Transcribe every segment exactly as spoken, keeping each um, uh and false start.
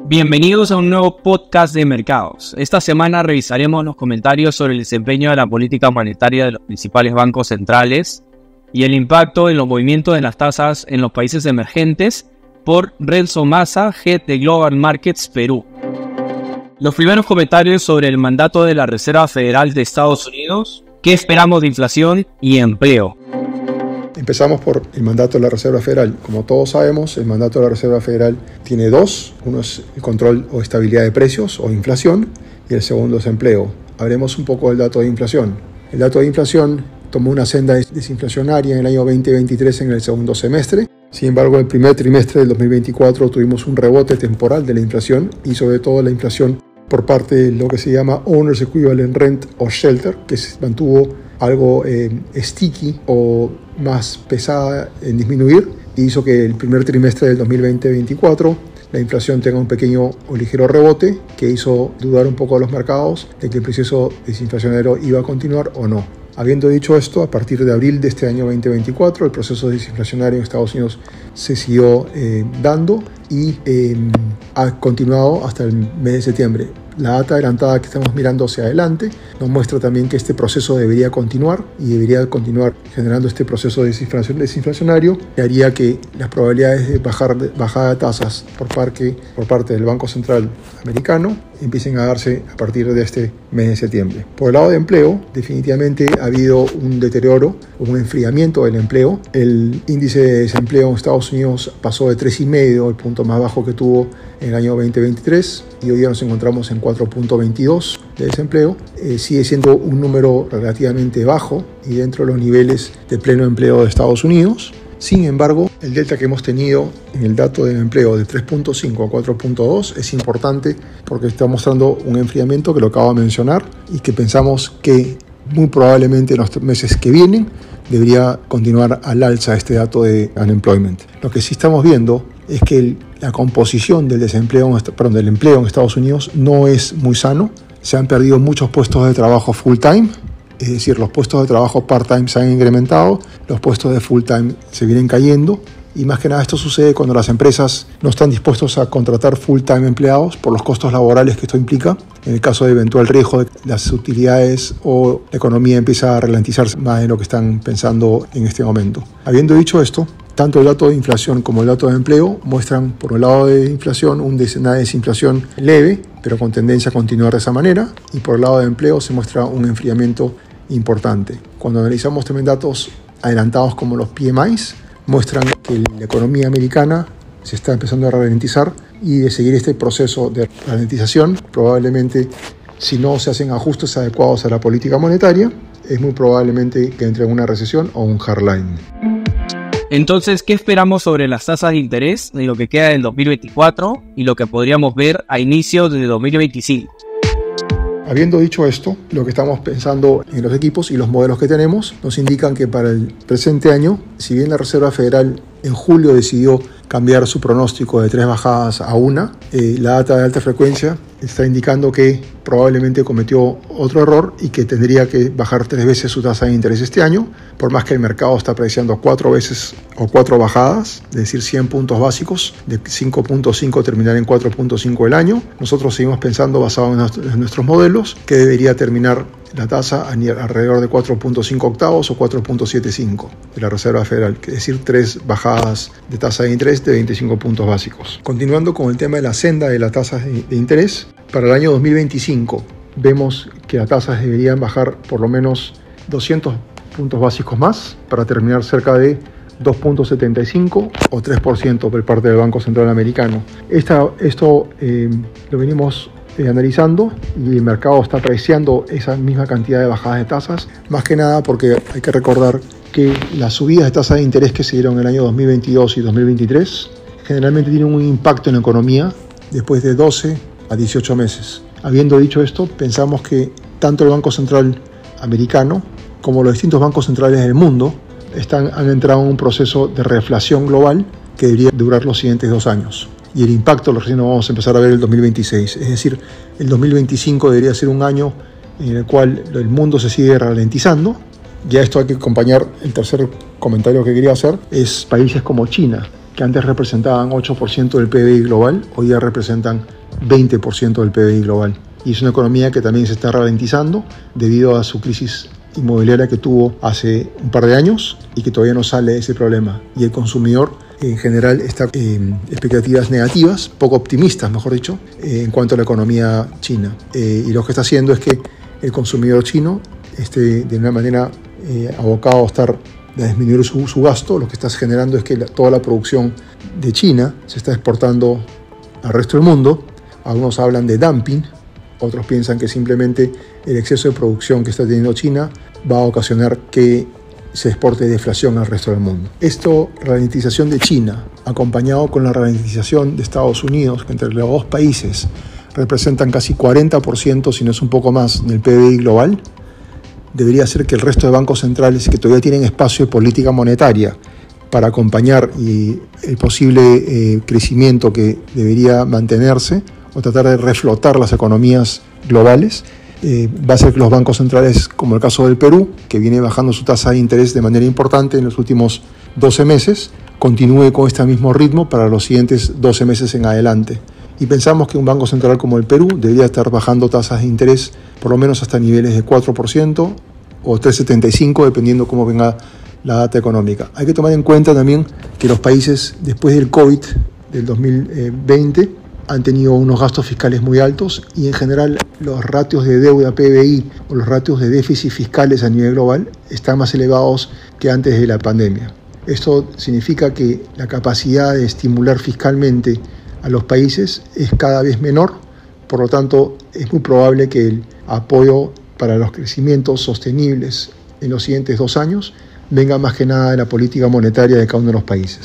Bienvenidos a un nuevo podcast de mercados. Esta semana revisaremos los comentarios sobre el desempeño de la política monetaria de los principales bancos centrales y el impacto en los movimientos de las tasas en los países emergentes por Renzo Maza, Head de Global Markets Perú. Los primeros comentarios sobre el mandato de la Reserva Federal de Estados Unidos, qué esperamos de inflación y empleo. Empezamos por el mandato de la Reserva Federal. Como todos sabemos, el mandato de la Reserva Federal tiene dos. Uno es el control o estabilidad de precios o inflación y el segundo es empleo. Hablemos un poco del dato de inflación. El dato de inflación tomó una senda desinflacionaria en el año veinte veintitrés en el segundo semestre. Sin embargo, en el primer trimestre del dos mil veinticuatro tuvimos un rebote temporal de la inflación y sobre todo la inflación por parte de lo que se llama Owner's Equivalent Rent o Shelter, que se mantuvo algo eh, sticky o más pesada en disminuir, y hizo que el primer trimestre del dos mil veinte veinticuatro la inflación tenga un pequeño o ligero rebote que hizo dudar un poco a los mercados de que el proceso desinflacionario iba a continuar o no. Habiendo dicho esto, a partir de abril de este año veinte veinticuatro el proceso desinflacionario en Estados Unidos se siguió eh, dando y eh, ha continuado hasta el mes de septiembre. La data adelantada que estamos mirando hacia adelante nos muestra también que este proceso debería continuar y debería continuar generando este proceso de desinflación, desinflacionario que haría que las probabilidades de bajar de, bajada de tasas por parte, por parte del Banco Central americano empiecen a darse a partir de este mes de septiembre. Por el lado de empleo, definitivamente ha habido un deterioro, un enfriamiento del empleo. El índice de desempleo en Estados Unidos pasó de tres coma cinco, el punto más bajo que tuvo en el año veinte veintitrés, y hoy día nos encontramos en cuatro punto veintidós de desempleo. Eh, sigue siendo un número relativamente bajo y dentro de los niveles de pleno empleo de Estados Unidos. Sin embargo, el delta que hemos tenido en el dato del empleo de tres punto cinco a cuatro punto dos es importante porque está mostrando un enfriamiento que lo acabo de mencionar y que pensamos que muy probablemente en los meses que vienen debería continuar al alza este dato de unemployment. Lo que sí estamos viendo es que el, la composición del desempleo, perdón, del empleo en Estados Unidos no es muy sano. Se han perdido muchos puestos de trabajo full time. Es decir, los puestos de trabajo part-time se han incrementado, los puestos de full-time se vienen cayendo y más que nada esto sucede cuando las empresas no están dispuestos a contratar full-time empleados por los costos laborales que esto implica. En el caso de eventual riesgo de las utilidades o la economía empieza a ralentizarse más de lo que están pensando en este momento. Habiendo dicho esto, tanto el dato de inflación como el dato de empleo muestran, por el lado de inflación, una desinflación leve, pero con tendencia a continuar de esa manera, y por el lado de empleo se muestra un enfriamiento importante. Cuando analizamos también datos adelantados como los P M Is, muestran que la economía americana se está empezando a ralentizar y de seguir este proceso de ralentización, probablemente si no se hacen ajustes adecuados a la política monetaria, es muy probablemente que entre en una recesión o un hardline. Entonces, ¿qué esperamos sobre las tasas de interés de lo que queda del dos mil veinticuatro y lo que podríamos ver a inicios de dos mil veinticinco? Habiendo dicho esto, lo que estamos pensando en los equipos y los modelos que tenemos nos indican que para el presente año, si bien la Reserva Federal en julio decidió cambiar su pronóstico de tres bajadas a una, eh, la data de alta frecuencia está indicando que probablemente cometió otro error y que tendría que bajar tres veces su tasa de interés este año, por más que el mercado está apreciando cuatro veces o cuatro bajadas, es decir, cien puntos básicos, de cinco punto cinco terminar en cuatro punto cinco el año. Nosotros seguimos pensando, basado en nuestros modelos, que debería terminar la tasa alrededor de cuatro punto cinco octavos o cuatro punto setenta y cinco de la Reserva Federal, es decir, tres bajadas de tasa de interés de veinticinco puntos básicos. Continuando con el tema de la senda de las tasas de interés, para el año dos mil veinticinco vemos que las tasas deberían bajar por lo menos doscientos puntos básicos más para terminar cerca de dos punto setenta y cinco o tres por ciento por parte del Banco Central Americano. Esta, esto eh, lo venimos eh, analizando y el mercado está apreciando esa misma cantidad de bajadas de tasas, más que nada porque hay que recordar que las subidas de tasa de interés que se dieron en el año dos mil veintidós y dos mil veintitrés generalmente tienen un impacto en la economía después de doce a dieciocho meses. Habiendo dicho esto, pensamos que tanto el Banco Central americano como los distintos bancos centrales del mundo están, han entrado en un proceso de reflación global que debería durar los siguientes dos años. Y el impacto lo recién lo vamos a empezar a ver en el dos mil veintiséis. Es decir, el dos mil veinticinco debería ser un año en el cual el mundo se sigue ralentizando. Ya esto hay que acompañar, el tercer comentario que quería hacer es países como China, que antes representaban ocho por ciento del P B I global, hoy ya representan veinte por ciento del P B I global. Y es una economía que también se está ralentizando debido a su crisis inmobiliaria que tuvo hace un par de años y que todavía no sale de ese problema. Y el consumidor en general está en expectativas negativas, poco optimistas, mejor dicho, eh, en cuanto a la economía china. Eh, y lo que está haciendo es que el consumidor chino esté de una manera eh, abocado a estar a disminuir su, su gasto. Lo que está generando es que la, toda la producción de China se está exportando al resto del mundo. Algunos hablan de dumping, otros piensan que simplemente el exceso de producción que está teniendo China va a ocasionar que se exporte deflación al resto del mundo. Esto, ralentización de China, acompañado con la ralentización de Estados Unidos, que entre los dos países representan casi cuarenta por ciento, si no es un poco más, del P B I global, debería hacer que el resto de bancos centrales que todavía tienen espacio de política monetaria para acompañar y el posible eh, crecimiento que debería mantenerse o tratar de reflotar las economías globales, eh, va a ser que los bancos centrales, como el caso del Perú, que viene bajando su tasa de interés de manera importante en los últimos doce meses, continúe con este mismo ritmo para los siguientes doce meses en adelante. Y pensamos que un banco central como el Perú debería estar bajando tasas de interés por lo menos hasta niveles de cuatro por ciento o tres coma setenta y cinco por ciento, dependiendo cómo venga la data económica. Hay que tomar en cuenta también que los países, después del COVID del dos mil veinte, han tenido unos gastos fiscales muy altos y en general los ratios de deuda P B I o los ratios de déficit fiscales a nivel global están más elevados que antes de la pandemia. Esto significa que la capacidad de estimular fiscalmente a los países es cada vez menor, por lo tanto es muy probable que el apoyo para los crecimientos sostenibles en los siguientes dos años venga más que nada de la política monetaria de cada uno de los países.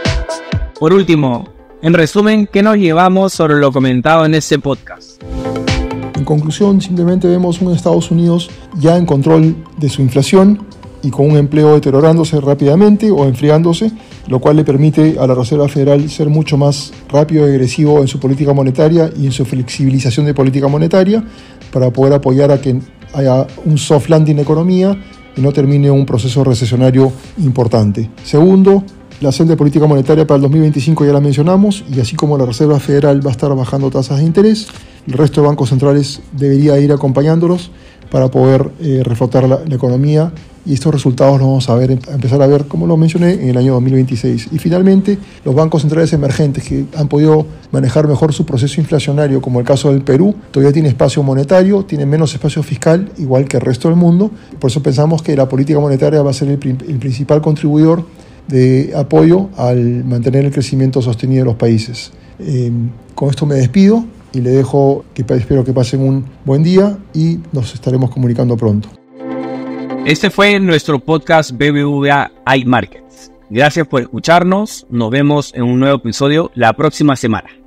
Por último, en resumen, ¿qué nos llevamos sobre lo comentado en este podcast? En conclusión, simplemente vemos un Estados Unidos ya en control de su inflación y con un empleo deteriorándose rápidamente o enfriándose, lo cual le permite a la Reserva Federal ser mucho más rápido y agresivo en su política monetaria y en su flexibilización de política monetaria para poder apoyar a que haya un soft landing en la economía y no termine un proceso recesionario importante. Segundo, la senda de política monetaria para el dos mil veinticinco ya la mencionamos, y así como la Reserva Federal va a estar bajando tasas de interés, el resto de bancos centrales debería ir acompañándolos para poder eh, reflotar la, la economía, y estos resultados los vamos a, ver, a empezar a ver, como lo mencioné, en el año dos mil veintiséis. Y finalmente, los bancos centrales emergentes que han podido manejar mejor su proceso inflacionario, como el caso del Perú, todavía tiene espacio monetario, tiene menos espacio fiscal, igual que el resto del mundo. Por eso pensamos que la política monetaria va a ser el, el principal contribuidor de apoyo al mantener el crecimiento sostenido de los países. Eh, con esto me despido y le dejo que espero que pasen un buen día y nos estaremos comunicando pronto. Este fue nuestro podcast B B V A iMarkets. Gracias por escucharnos. Nos vemos en un nuevo episodio la próxima semana.